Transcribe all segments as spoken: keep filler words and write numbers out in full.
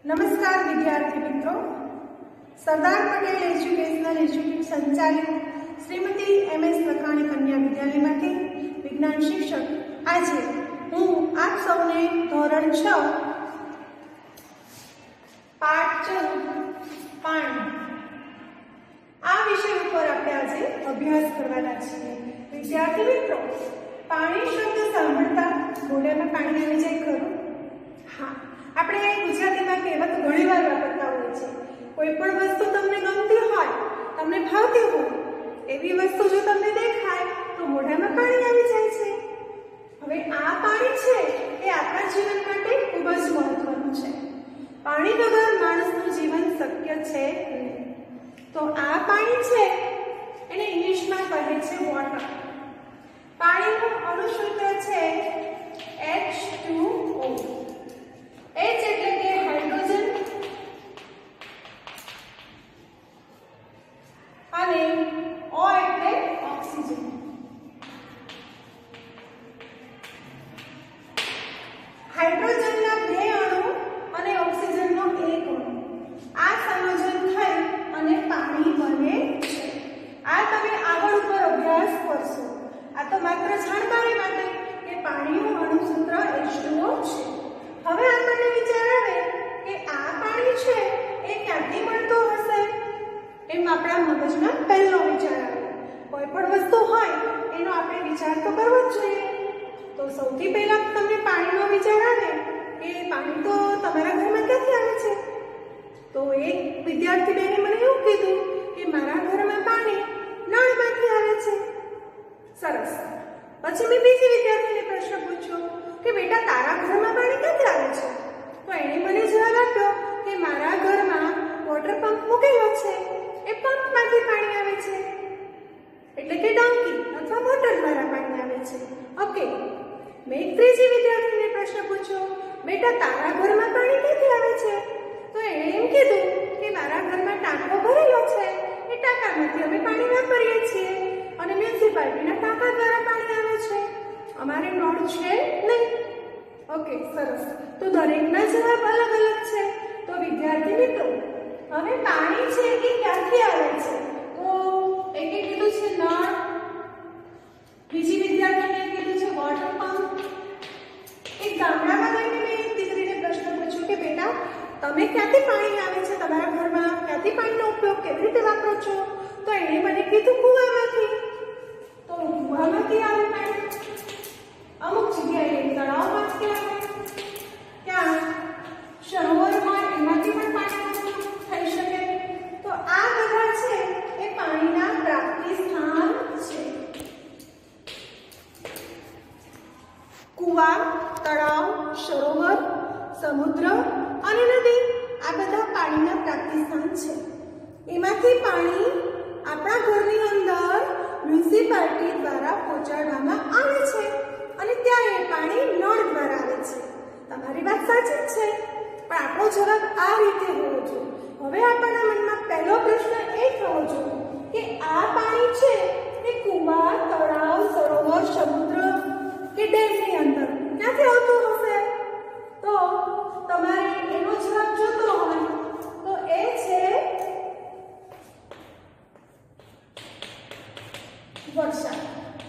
नमस्कार विद्यार्थी मित्रों, सरदार पटेल एज्युकेशनल इंस्टीट्यूट संचालित श्रीमती एम एस लखाणी कन्या विद्यालय मांथी विज्ञान शिक्षक आज हूँ आप सौने धोरण छ पाठ पाणी आ विषय पर आपणे आज अभ्यास करवाना छीए। विद्यार्थी मित्रों, पाणी शब्द सांभळता मोढामां पाणी आवी जाय खरुं? हाँ, આપણે ગુજરાતીમાં કહેવત ઘણીવાર વાપરતા હોઈએ છીએ। કોઈ પણ વસ્તુ તમને ગમતી હોય, તમને ભાવતી હોય, એવી વસ્તુ જો તમને દેખાય તો મોઢામાં પાણી આવી જાય છે। હવે આ પાણી છે એ આપણા જીવન માટે ખૂબ જ મહત્વનું છે। પાણી વગર માણસનું જીવન શક્ય છે નહીં। તો આ પાણી છે એને ઇંગ્લિશમાં કહે છે વોટર। પાણીનું અણુસૂત્ર છે એચ ટુ ઓ। H એટલે કે હાઇડ્રોજન અને O એટલે ઓક્સિજન। હાઇડ્રોજનના બે અણુ અને ઓક્સિજનનો એક અણુ, આ સંયોજન થઈ અને પાણી બને છે। આ તમે આગળ ઉપર અભ્યાસ કરશો। આ તો માત્ર જાણકારી માટે કે પાણીનું અણુસૂત્ર એચ ટુ ઓ છે। હવે આપણને વિચાર આવે કે આ પાણી છે એ ક્યાંથી મળતું હશે? એમ આપણા મગજમાં પહેલો વિચાર આવે। કોઈ પણ વસ્તુ હોય એનો આપણે વિચાર તો કરવો જ જોઈએ। તો સૌથી પહેલા તમને પાણીનો વિચાર આવે કે પાણી તો તમારા ઘરમાં ક્યાંથી આવે છે? તો એક વિદ્યાર્થી બેને મને એવું કીધું કે મારા ઘરમાં પાણી નળમાંથી આવે છે। સરસ। પછી મેં બીજી વિદ્યાર્થીને પ્રશ્ન પૂછ્યો કે બેટા તારા ઘરમાં પાણી ક્યાંથી આવે છે? તો એણે મને જવાબ આપ્યો કે મારા ઘરમાં વોટર પંપ મૂકેલો છે, એ પંપમાંથી પાણી આવે છે, એટલે કે ટાંકી અથવા મોટર દ્વારા પાણી આવે છે। ઓકે। મેં એક ત્રીજી વિદ્યાર્થીને પ્રશ્ન પૂછ્યો, બેટા તારા ઘરમાં પાણી ક્યાંથી આવે છે? તો એણે એમ કીધું કે મારા ઘરમાં ટાંકો ભરેલો છે, એ ટાંકામાંથી અમે પાણી વાપરીએ છીએ અને મ્યુનિસિપાલિટીના ટાંકા દ્વારા પાણી આવે છે, અમારે નળ છે નહીં। ઓકે, સરસ। તો દરેકના જવાબ અલગ અલગ છે। તો વિદ્યાર્થી મિત્રો, હવે પાણી છે એ ક્યાંથી આવે છે? તો એકે કીધું છે નળ, બીજી વિદ્યાર્થીને કીધું છે વોટર પંપ। એક ગામડામાં ગઈને મેં એક દીકરીને પ્રશ્ન પૂછ્યો કે બેટા તમે ક્યાંથી પાણી આવે છે તમારા ઘરમાં, ક્યાંથી પાણીનો ઉપયોગ કેવી રીતે વાપરો છો? તો એણે મને કીધું કૂવામાંથી। તો કૂવામાંથી આવે પાણી, અમુક જગ્યાએ તળાવમાંથી આવે, ક્યાં સરોવર હોય એમાંથી પણ પાણી થઈ શકે। તો આ બધા છે એ પાણીના પ્રાપ્તિ સ્થાન છે। કૂવા, તળાવ, સરોવર, સમુદ્ર અને નદી આ બધા પાણીના પ્રાપ્તિ સ્થાન છે। એમાંથી પાણી આપણા ઘરની અંદર મ્યુનિસિપાલિટી દ્વારા પહોંચાડવામાં આવે છે અને ત્યાં એ પાણી નળ દ્વારા આવે છે। તમારી વાત સાચી જ છે, પણ આપણો જવાબ આ રીતે હોવો જોઈએ। હવે આપણા મનમાં પહેલો પ્રશ્ન એ થવો જોઈએ કે આ પાણી છે એ કૂવા, તળાવ, સરોવર, સમુદ્ર કે ડેમની અંદર ક્યાંથી આવતું હશે? તો તમારે એનો જવાબ જોતો હોય તો એ છે વરસાદ।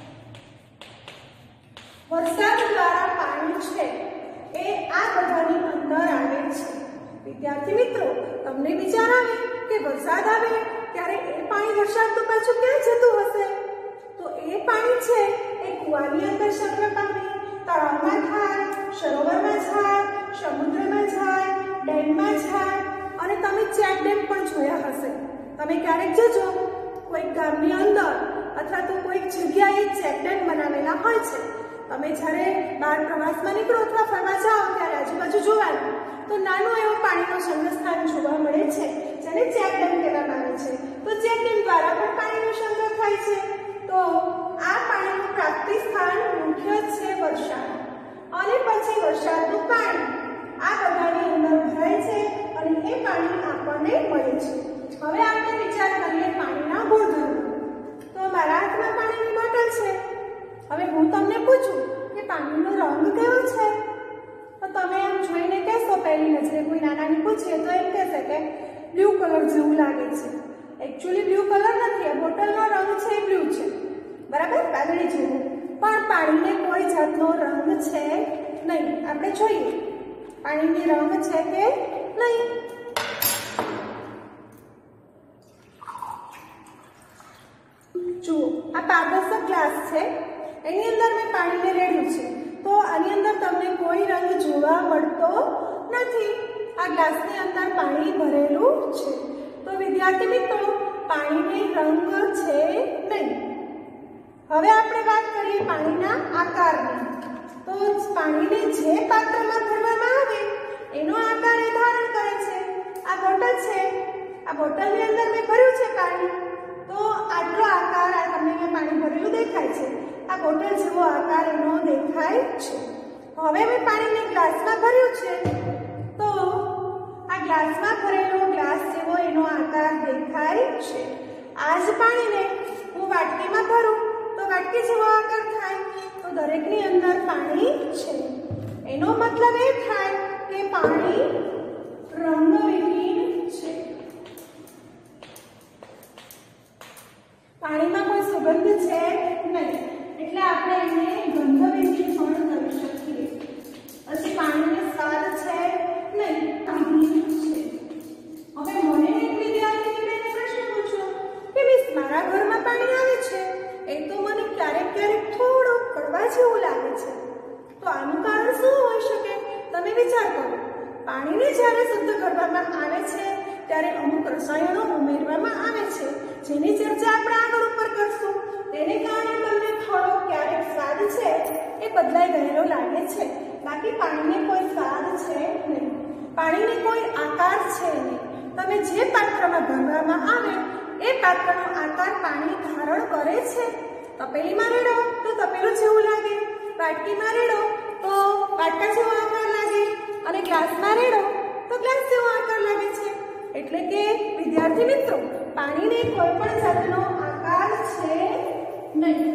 વરસાદ દ્વારા પાણી છે એ આ બધાની અંદર આવે છે। વિદ્યાર્થી મિત્રો, તમને વિચાર આવે કે વરસાદ આવે ત્યારે એ પાણી વરસાદનું પાછું ક્યાં જતું હશે? તો એ પાણી છે એ કૂવાની અંદર સંગ્રહ પામે, તળાવમાં થાય, સરોવરમાં જાય, સમુદ્રમાં જાય, ડેમમાં જાય અને તમે ચેક ડેમ પણ જોયા હશે। તમે ક્યારેક જજો કોઈક ગામની અંદર અથવા તો કોઈક જગ્યાએ ચેક ડેમ બનાવેલા હોય છે। તમે જ્યારે બહાર પ્રવાસમાં નીકળો અથવા ફરવા જાઓ ત્યારે આજુબાજુ જોવાનું તો નાનો એવો પાણીનો સંગ્રહ સ્થાન જોવા મળે છે, જેને ચેક ડેમ કહેવામાં આવે છે। તો ચેક ડેમ દ્વારા પણ પાણીનો સંગ્રહ થાય છે। તો આ પાણીનું પ્રાપ્તિ સ્થાન મુખ્ય છે વરસાદ, અને પછી વરસાદનું પાણી આ બધાની અંદર ભરાય છે અને એ પાણી આપણને મળે છે। હવે આપણે વિચાર કરીએ પાણીના ગુણધર્મો। તો મારા હાથમાં પાણીની બોટલ છે। હવે હું તમને પૂછું કે પાણીનો રંગ કેવો છે? તો તમે એમ જોઈને કહેશો પહેલી નજરે કોઈ નાનાને પૂછે તો એમ કહેશે કે બ્લુ કલર જેવું લાગે છે. એકચ્યુઅલી બ્લુ કલર નથી, આ બોટલનો રંગ છે એ બ્લુ છે, બરાબર, વાદળી જેવું. પણ પાણીને કોઈ જાતનો રંગ છે નહીં. આપણે જોઈએ પાણીની રંગ છે કે નહીં. જુઓ, આ પારદર્શક ગ્લાસ છે, એની અંદર મેં પાણીને રેડ્યું છે, તો આની અંદર તમને કોઈ રંગ જોવા મળતો નથી. આ ગ્લાસની અંદર પાણી ભરેલું છે. તો વિદ્યાર્થી મિત્રો, પાણીને રંગ છે નહીં. હવે આપણે વાત કરીએ પાણીના આકારની. તો પાણીને જે પાત્રમાં ભરવામાં આવે એનો આકાર એ ધારણ કરે છે. આ બોટલ છે, આ બોટલની અંદર મેં ભર્યું છે પાણી, તો આટલો આકાર આ તમને મેં પાણી ભરેલું દેખાય છે. આ બોટલ જેવો આકાર એનો દેખાય છે. હવે મેં પાણીને ગ્લાસમાં ભર્યું છે, તો આ ગ્લાસમાં ભરેલો ગ્લાસ જેવો એનો આકાર દેખાય છે. આ જ પાણીને હું વાટકીમાં ભરું તો વાટકી જેવો આકાર થાય. તો દરેકની અંદર પાણી છે. એનો મતલબ એ થાય કે પાણી રંગવિહીન છે. પાણીમાં કોઈ સુગંધ છે નહીં, એટલે આપણે એને ગંધવિહીન પણ કરી શકીએ. પછી પાણીનો સ્વાદ છે નહીં, વિહીન છે. હવે મને એક વિદ્યાર્થીની બેન પ્રશ્ન પૂછ્યો કે મિસ, મારા ઘરમાં પાણી આવે છે, એ તો મને ક્યારેક ક્યારેક થોડું કડવા જેવું લાગે છે, તો આનું કારણ શું હોઈ શકે? તમે વિચાર કરો. પાણીને જ્યારે શુદ્ધ કરવામાં આવે છે ત્યારે અમુક રસાયણો ઉમેરવામાં આવે છે, જેની ચર્ચા આપણે આગળ ઉપર કરશું. તેને કારણે તમને થોડો ક્યારેક સ્વાદ છે એ બદલાઈ ગયેલો લાગે છે. બાકી પાણીને કોઈ સ્વાદ છે નહીં, પાણીને કોઈ આકાર છે નહીં. તમે જે પાત્રમાં ભરવામાં આવે એ પાત્રનો આકાર પાણી ધારણ કરે છે. તપેલીમાં રેડો તો તપેલું જેવું લાગે, વાટકીમાં રેડો તો વાટકા જેવો આકાર લાગે, અને ગ્લાસમાં રેડો તો ગ્લાસ જેવો આકાર લાગે છે. એટલે કે વિદ્યાર્થી મિત્રો, પાણીને કોઈ પણ જાતનો આકાર છે નહીં.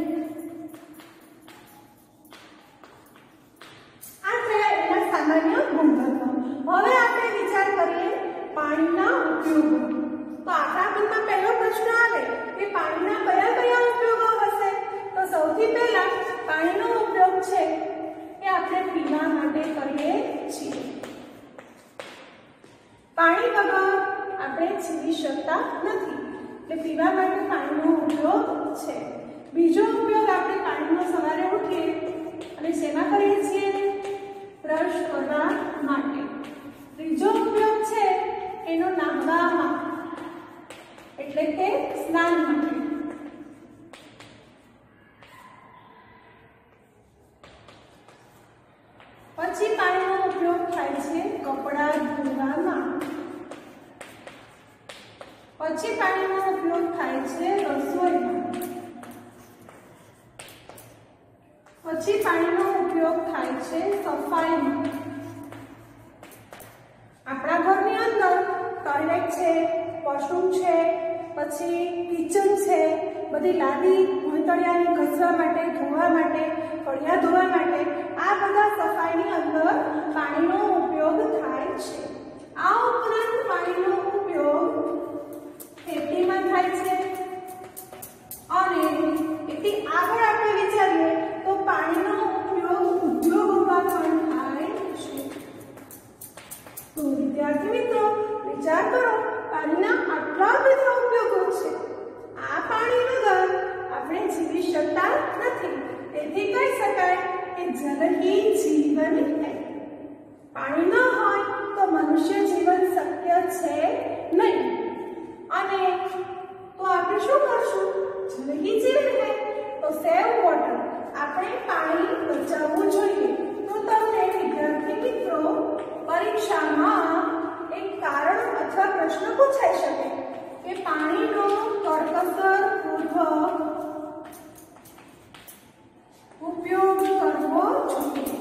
આ થયા એના સામાન્ય ગુણધર્મો. હવે આપણે વિચાર કરીએ પાણીના ઉપયોગો. તો આપણા મનમાં પહેલો પ્રશ્ન આવે કે પાણીના કયા કયા ઉપયોગો હશે? તો સૌથી પહેલા પાણીનો ઉપયોગ છે કે આપણે પીવા માટે કરીએ છીએ. પાણી વગર આપણે જીવી શકતા નથી, એટલે પીવા માટે પાણીનો ઉપયોગ છે. બીજો ઉપયોગ આપણે પાણીનો સવારે ઉઠીએ અને શેમાં કરીએ છીએ? બ્રશ કરવા માટે. ત્રીજો ઉપયોગ છે એનો નાહવામાં, એટલે કે સ્નાન માટે. પછી પાણીનો ઉપયોગ થાય છે કપડાં ધોવામાં. પછી પાણીનો ઉપયોગ થાય છે રસોઈમાં. પછી પાણીનો ઉપયોગ થાય છે સફાઈમાં. આપણા ઘરની અંદર ટોયલેટ છે, વોશરૂમ છે, પછી કિચન છે, બધી લાદી ભોંયતળિયાને ઘસવા માટે, ધોવા માટે, કડિયા ધોવા માટે, આ બધા સફાઈની અંદર પાણીનો ઉપયોગ થાય છે. આ ઉપરાંત પાણીનો ઉપયોગ ખેતીમાં થાય છે, અને એથી આગળ આપણે વિચારીએ તો પાણીનો ઉપયોગ ઉદ્યોગોમાં પણ થાય છે. તો વિદ્યાર્થી મિત્રો, વિચાર કરો, પાણીના આટલા બધા ઉપયોગો છે. આ પાણી વગર આપણે જીવી શકતા નથી. તેથી કહી શકાય કે જલ હી જીવન હૈ. પાણી ન હોય તો મનુષ્ય જીવન શક્ય છે નહીં. અને તો આપણે શું કરશું? જલ હી જીવન હૈ, તો સેવ વોટર. આપણે પાણી બચાવવું જોઈએ. તો તમને વિદ્યાર્થી મિત્રો પરીક્ષામાં એક કારણ અથવા પ્રશ્ન પૂછાઈ શકે કે પાણીનો કરકસર પૂર્વક ઉપયોગ કરવો જોઈએ.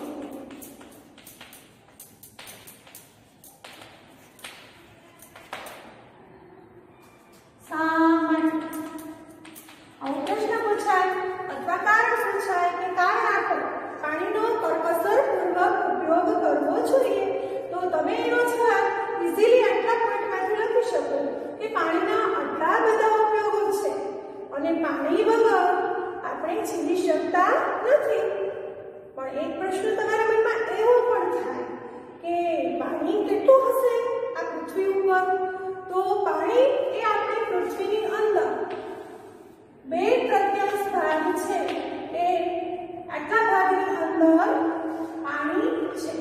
શા માટે આવો પ્રશ્ન પૂછાય અથવા કારણ પૂછાય કે કારણ આપો પાણીનો કરકસર પૂર્વક ઉપયોગ કરવો જોઈએ. તો તમે પણ એક પ્રશ્ન તમારા મનમાં એવો પણ થાય કે પાણી કેટલું હશે આ પૃથ્વી ઉપર? તો પાણી એ આપણી પૃથ્વીની અંદર બે તૃતીયાંશ ભાગ છે એ આટલા ભાગની અંદર પાણી છે.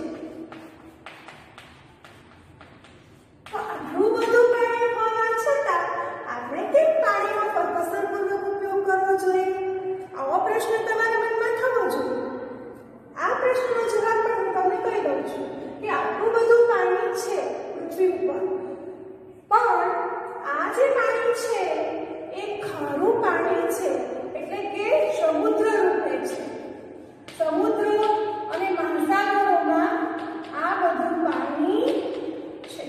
તો આટલું બધું પાણી હોવા છતાં આપણે કેમ પાણીનો કરકસરપૂર્વક ઉપયોગ કરવો જોઈએ? આવો પ્રશ્ન તમારા મનમાં થવો જોઈએ. આ પ્રશ્નનો જવાબ પણ હું તમને કહી દઉં છું કે આટલું બધું પાણી છે પૃથ્વી ઉપર, પણ આ જે પાણી છે એ ખારું પાણી છે, એટલે કે સમુદ્ર રૂપે છે. સમુદ્ર અને મહાસાગરોમાં આ બધું પાણી છે.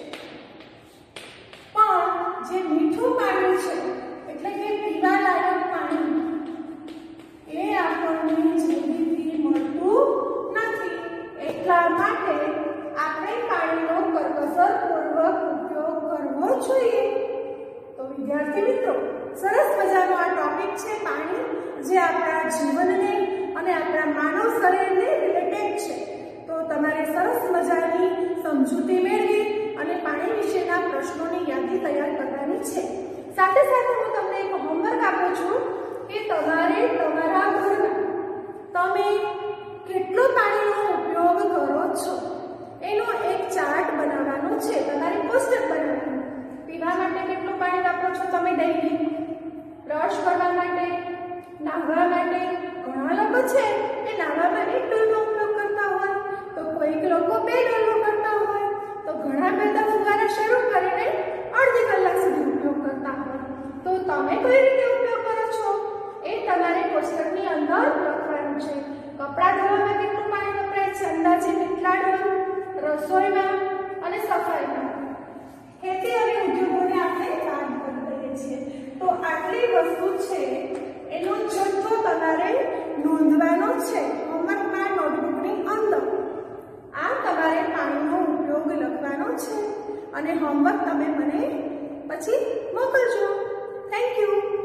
પણ જે મીઠું પાણી છે એટલે કે પીવાલાયક પાણી એ આપણને જલ્દીથી મળતું નથી. એટલા માટે આપણે પાણીનો કરકસરપૂર્વક ઉપયોગ કરવો જોઈએ. તો વિદ્યાર્થી મિત્રો, સરસ મજાનો આ ટોપિક છે પાણી, જે આપણા જીવનને અને આપણા માનવ શરીરને રિલેટેડ છે. તો તમારે સરસ મજાની સમજૂતી મેળવી અને પાણી વિશેના પ્રશ્નોની યાદી તૈયાર કરવાની છે. સાથે સાથે હું તમને એક હોમવર્ક આપું છું કે તમારે તમારા ઘરમાં તમે કેટલો પાણીનો ઉપયોગ કરો છો એનો એક ચાર્ટ બનાવવાનો છે. તમારે કોષ્ટક બનાવવાનું. પીવા માટે કેટલું પાણી વાપરો છો તમે ડેઈલી? બ્રશ કરવા માટે, નાહવા માટે? ઘણા લોકો છે એ નાહવામાં એક ડોલનો ઉપયોગ કરતા હોય, તો કોઈક લોકો બે ડોલનો કરતા હોય, તો ઘણા બધા ફુવારા શરૂ કરીને અડધી કલાક સુધી ઉપયોગ કરતા હોય. તો તમે કઈ રીતે ઉપયોગ કરો છો એ તમારે કોષ્ટકની અંદર લખવાનું છે. કપડાં ધોવામાં કેટલું પાણી વપરાય છે અંદાજે કેટલા ડોલ? રસોઈમાં અને સફાઈમાં. ખેતી અને ઉદ્યોગોને આપણે કામ કરી દઈએ છીએ. તો આટલી વસ્તુ છે એનો જથ્થો તમારે નોંધવાનો છે હોમવર્કમાં નોટબુકની અંદર. આ તમારે પાણીનો ઉપયોગ લખવાનો છે અને હોમવર્ક તમે મને પછી મોકલજો. Thank you.